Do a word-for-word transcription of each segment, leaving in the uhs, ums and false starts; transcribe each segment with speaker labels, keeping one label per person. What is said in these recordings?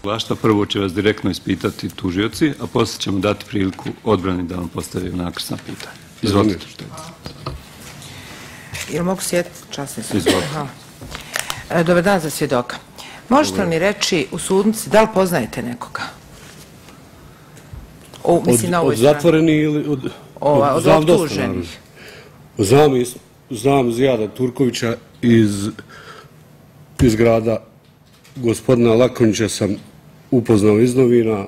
Speaker 1: Svašta, prvo će vas direktno ispitati tužioci, a poslije ćemo dati priliku odbrani da vam postavi nakrsna pitanja. Izvolite.
Speaker 2: Jel mogu sjetiti? Časni sam.
Speaker 1: Izvolite.
Speaker 2: Dobar dan za svjedoka. Možete li mi reći u sudnici da li poznajete nekoga?
Speaker 3: Od zatvoreni ili od...
Speaker 2: Od optuženih.
Speaker 3: Znam Zijada Turkovića iz grada. Gospodina Lakonjića sam upoznao iz novina.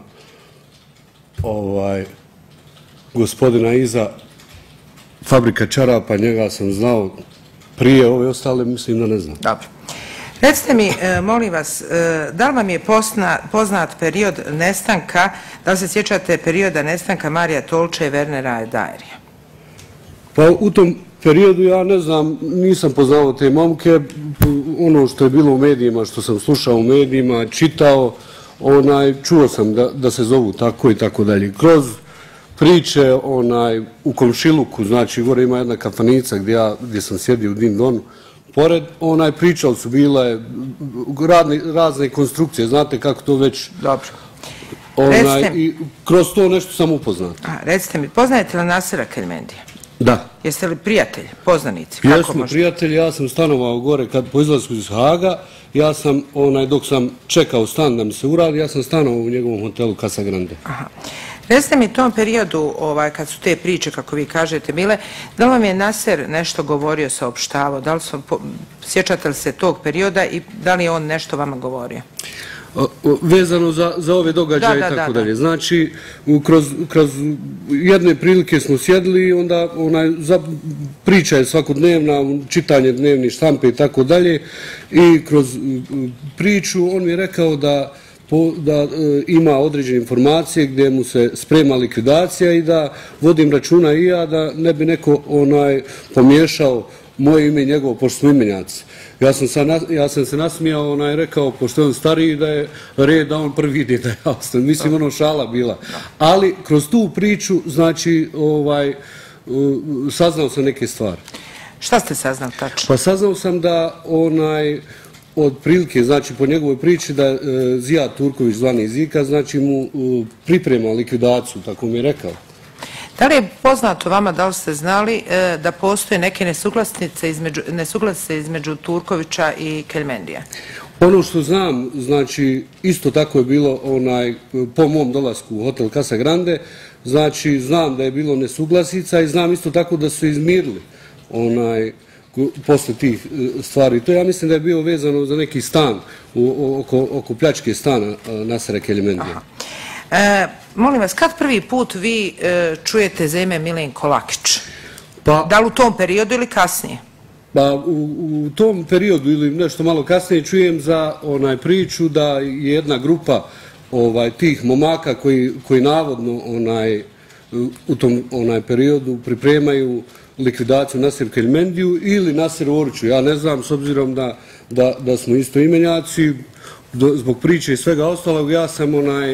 Speaker 3: Gospodina iza Fabrika čarapa, njega sam znao prije, ove ostale mislim da ne znam.
Speaker 2: Dobro. Recite mi, molim vas, da li vam je poznat period nestanka, da li se sjećate perioda nestanka Marija Tolče i Wernera Dajerija?
Speaker 3: Pa u tom periodu ja ne znam, nisam poznao te momke, ono što je bilo u medijima, što sam slušao u medijima, čitao, čuo sam da se zovu tako i tako dalje. Kroz priče u komšiluku, znači gore ima jedna kafanica gdje sam sjedio u Din Donu, pored, pričali su bile razne konstrukcije, znate kako to već...
Speaker 2: Dobro.
Speaker 3: I kroz to nešto sam upoznat.
Speaker 2: Recite mi, poznajete li Nasera Keljmendija?
Speaker 3: Da.
Speaker 2: Jeste li prijatelji, poznanici?
Speaker 3: Jesmo prijatelji, ja sam stanovao gore po izlasku iz Haga, ja sam, dok sam čekao stan da mi se uradi, ja sam stanovao u njegovom hotelu Casa Grande.
Speaker 2: Aha. Recite mi, u tom periodu, kad su te priče, kako vi kažete, bile, da li vam je Naser nešto govorio, saopštavao, da li su, sjećate li se tog perioda i da li je on nešto vama govorio?
Speaker 3: Vezano za ove događaje i tako dalje. Znači, kroz jedne prilike smo sjedili i onda priča je svakodnevna, čitanje dnevnih štampe i tako dalje i kroz priču on mi je rekao da da ima određene informacije gdje mu se sprema likvidacija i da vodim računa i ja da ne bi neko pomiješao moje ime i njegovo, pošto smo imenjaci. Ja sam se nasmijao i rekao, pošto je on stariji, da je red da on prvi ide da ja ostavim. Mislim, ono šala bila. Ali kroz tu priču, znači, saznao sam neke stvari.
Speaker 2: Šta ste saznali tačno?
Speaker 3: Pa saznao sam da onaj... od prilike, znači po njegovoj priči da Zijad Turković zvani Zika, znači mu priprema likvidaciju, tako mi je rekao.
Speaker 2: Da li je poznato vama, da li ste znali da postoje neke nesuglasice između Turkovića i Keljmendija?
Speaker 3: Ono što znam, znači isto tako je bilo po mom dolasku u hotel Casa Grande, znači znam da je bilo nesuglasica i znam isto tako da su izmirili onaj posle tih stvari. To ja mislim da je bio vezano za neki stan oko pljačke stana Nasera Keljmendija.
Speaker 2: Molim vas, kad prvi put vi čujete za ime Milenko Lakić? Da li u tom periodu ili kasnije?
Speaker 3: Pa u tom periodu ili nešto malo kasnije čujem za priču da je jedna grupa tih momaka koji navodno u tom periodu pripremaju likvidaciju Naseru Keljmendiju ili Naseru Oriću. Ja ne znam, s obzirom da smo isto imenjaci, zbog priče i svega ostalog, ja sam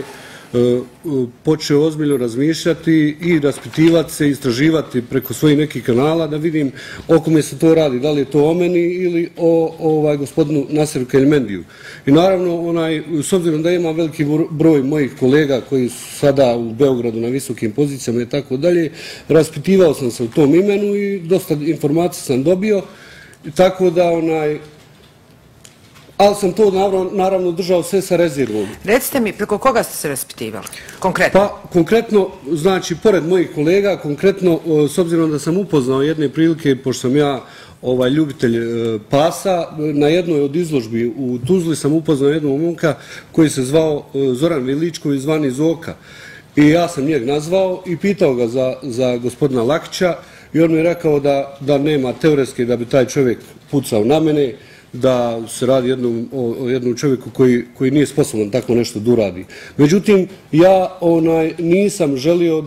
Speaker 3: počeo ozbiljno razmišljati i raspitivati se, istraživati preko svojih nekih kanala da vidim o kome se to radi, da li je to o meni ili o gospodinu Naseru Keljmendiju. I naravno, s obzirom da imam veliki broj mojih kolega koji su sada u Beogradu na visokim pozicijama i tako dalje, raspitivao sam se u tom imenu i dosta informacija sam dobio, tako da onaj... ali sam to naravno držao sve sa rezervom.
Speaker 2: Recite mi, preko koga ste se raspitivali? Konkretno?
Speaker 3: Pa, konkretno, znači, pored mojih kolega, konkretno, s obzirom da sam upoznao jedne prilike, pošto sam ja ljubitelj pasa, na jednoj od izložbi u Tuzli sam upoznao jednog momka koji se zvao Zoran Viličković, zvani Zoka. I ja sam njeg nazvao i pitao ga za gospodina Lakića i on mi je rekao da nema teoretske da bi taj čovjek pucao na mene, da se radi o jednom čovjeku koji nije sposoban tako nešto da uradi. Međutim, ja nisam želio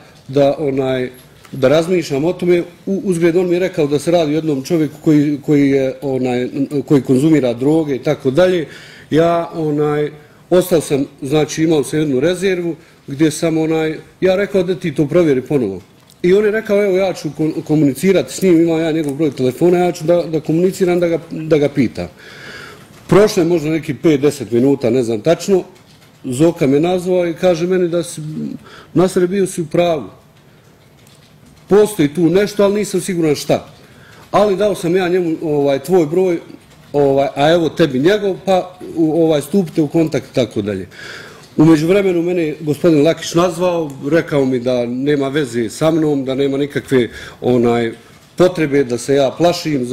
Speaker 3: da razmišljam o tome. Uzgled, on mi je rekao da se radi o jednom čovjeku koji konzumira droge i tako dalje. Ja ostao sam, znači imao sam jednu rezervu gdje sam ja rekao da ti to provjeri ponovo. I on je rekao, evo ja ću komunicirati s njim, imam ja njegov broj telefona, ja ću da komuniciram, da ga pitam. Prošlo je možda neki pet do deset minuta, ne znam tačno, Zoka me nazvao i kaže meni da si, Nasere, bio si u pravu. Postoji tu nešto, ali nisam siguran šta. Ali dao sam ja njemu tvoj broj, a evo tebi njegov, pa stupite u kontakt i tako dalje. Umeđu vremenu mene je gospodin Lakić nazvao, rekao mi da nema veze sa mnom, da nema nikakve potrebe da se ja plašim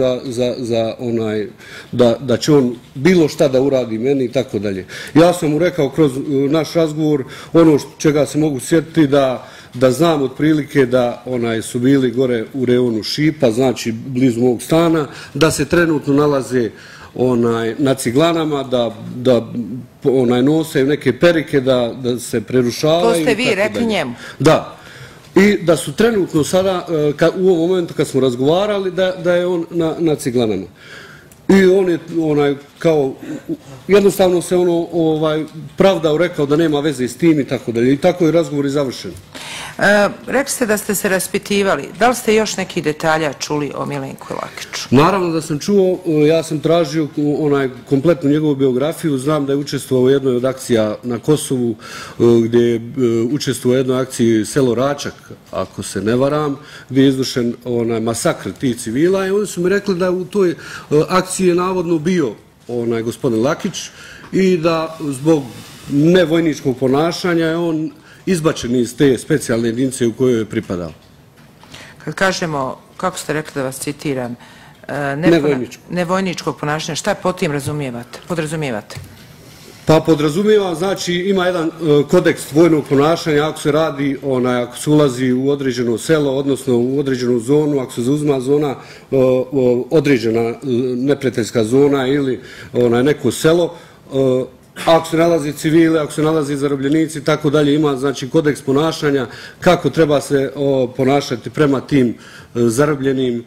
Speaker 3: da će on bilo šta da uradi meni i tako dalje. Ja sam mu rekao kroz naš razgovor ono čega se mogu sjetiti da znam otprilike da su bili gore u reonu Šipa, znači blizu mog stana, da se trenutno nalaze na ciglanama, da nose neke perike, da se prerušavaju.
Speaker 2: To ste vi rekli njemu?
Speaker 3: Da. I da su trenutno sada, u ovom momentu kad smo razgovarali, da je on na ciglanama. I on je kao, jednostavno se ono pravdao, rekao da nema veze s tim i tako dalje. I tako je razgovor i završen.
Speaker 2: Rekli ste da ste se raspitivali. Da li ste još neki detalja čuli o Milenku Lakiću?
Speaker 3: Naravno da sam čuo, ja sam tražio kompletnu njegovu biografiju. Znam da je učestvovao u jednoj od akcija na Kosovu, gdje je učestvovao u jednoj akciji Selo Račak, ako se ne varam, gdje je izvršen masakr tih civila. I oni su mi rekli da u toj akciji je navodno bio gospodin Lakić i da zbog nevojničkog ponašanja je on izbačen iz te specijalne jedinice u kojoj je pripadao.
Speaker 2: Kad kažemo, kako ste rekli da vas citiram, nevojničkog ponašanja, šta pod tim podrazumijevate?
Speaker 3: Pa podrazumijevam, znači ima jedan kodeks vojnog ponašanja ako se radi, ako se ulazi u određeno selo, odnosno u određenu zonu, ako se zauzima zona, određena neprijateljska zona ili neko selo, ako se nalazi civile, ako se nalazi zarobljenici i tako dalje, ima znači kodeks ponašanja kako treba se ponašati prema tim zarobljenim,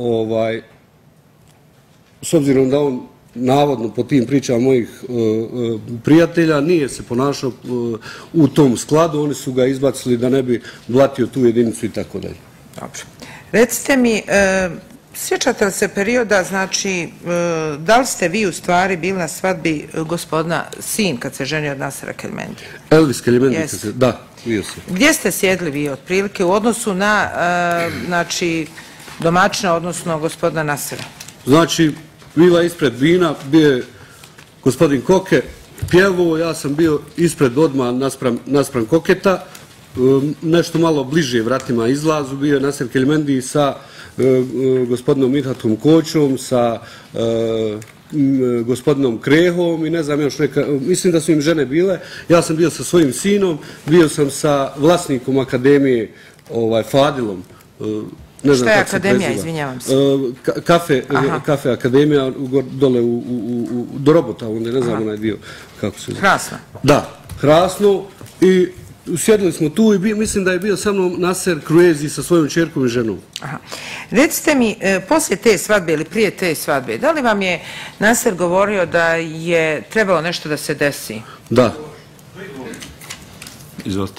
Speaker 3: s obzirom da on navodno po tim pričama mojih prijatelja nije se ponašao u tom skladu, oni su ga izbacili da ne bi blatio tu jedinicu i tako dalje.
Speaker 2: Dobro. Recite mi, sjećate li se perioda, znači, da li ste vi u stvari bili na svadbi gospodina sin kad se ženio od Nasera Kelmendi?
Speaker 3: Elvis Kelmendi, da, bio sam.
Speaker 2: Gdje ste sjedli vi otprilike u odnosu na, znači, domaćina, odnosno gospodina Nasera?
Speaker 3: Znači, bila ispred vina, bio je gospodin Koke, pjevo, ja sam bio ispred odmah naspram Koketa, nešto malo bliže vratima izlazu, bio je Naser Kelmendi sa gospodinom Mithatom Kočom, sa gospodinom Krehom i ne znam još neka, mislim da su im žene bile. Ja sam bio sa svojim sinom, bio sam sa vlasnikom akademije Fadilom.
Speaker 2: Šta je akademija, izvinjavam se?
Speaker 3: Kafe akademija dole do Robota, onda ne znam onaj dio kako se zove.
Speaker 2: Hrasno?
Speaker 3: Da, Hrasno i sjedili smo tu i mislim da je bio sa mnom Naser Kruezi sa svojom čerkom i ženom.
Speaker 2: Recite mi, poslije te svadbe ili prije te svadbe, da li vam je Naser govorio da je trebalo nešto da se desi?
Speaker 3: Da.
Speaker 1: Izvolite.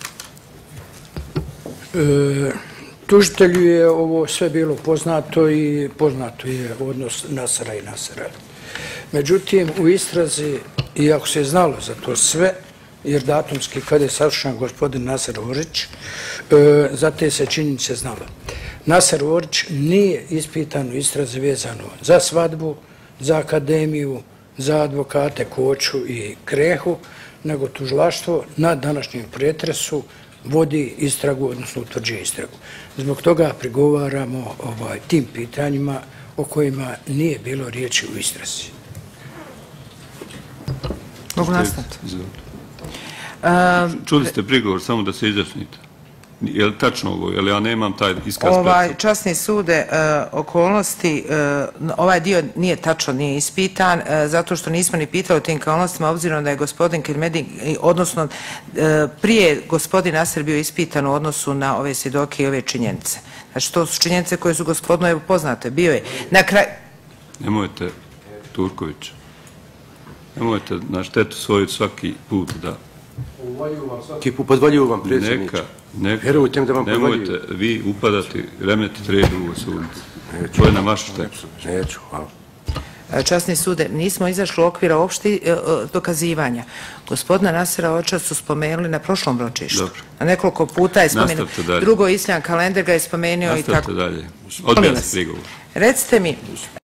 Speaker 4: Tužitelju je ovo sve bilo poznato i poznato je odnos Nasera i Nasera. Međutim, u istrazi, iako se je znalo za to sve, jer datumski kada je saslušan gospodin Naser Orić, za te se činjenice znalo. Naser Orić nije ispitan u istrazi vezano za svadbu, za akademiju, za advokate Koču i Krehu, nego tužilaštvo na današnjem pretresu vodi istragu, odnosno utvrđuje istragu. Zbog toga prigovaramo tim pitanjima o kojima nije bilo riječi u istrazi.
Speaker 2: Mogu nastaviti?
Speaker 1: Čuli ste prigovor, samo da se izjasnite. Je li tačno ovo? Je li ja nemam taj iskaz?
Speaker 2: Časni sude, okolnosti, ovaj dio nije tačno, nije ispitan, zato što nismo ni pitali o tim okolnostima, obzirom da je gospodin Kelmendi, odnosno prije gospodin Naser bio ispitan u odnosu na ove svjedoke i ove činjenice. Znači, to su činjenice koje su gospodinu poznate. Bio je na kraju...
Speaker 1: Nemojte, Turković, nemojte na štetu svoju svaki put da...
Speaker 5: Podvaljuju vam, predsjedniče.
Speaker 1: Neka, neka, nemojte vi upadati, remetiti redu u sudnicu. To je na vašu štetu.
Speaker 5: Neću, hvala.
Speaker 2: časni sude, nismo izašli u okvira opšti dokazivanja. Gospodina Nasera Očas su spomenuli na prošlom ročištu. Na nekoliko puta je spomenuo. Drugo, Isljam Kalender ga je spomenuo i tako.
Speaker 1: Nastavite dalje. Odbija se prigovor.
Speaker 2: Recite mi,